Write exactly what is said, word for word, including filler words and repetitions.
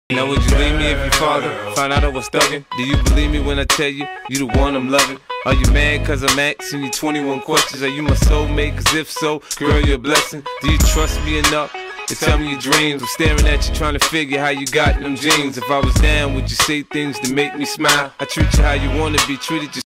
Now would you leave me if your father found out I was thuggin'? Do you believe me when I tell you, you the one I'm loving? Are you mad cause I'm asking you twenty-one questions? Are you my soulmate? Cause if so, girl, you're a blessing. Do you trust me enough to tell me your dreams? I'm staring at you trying to figure how you got them jeans. If I was down, would you say things to make me smile? I treat you how you wanna be treated.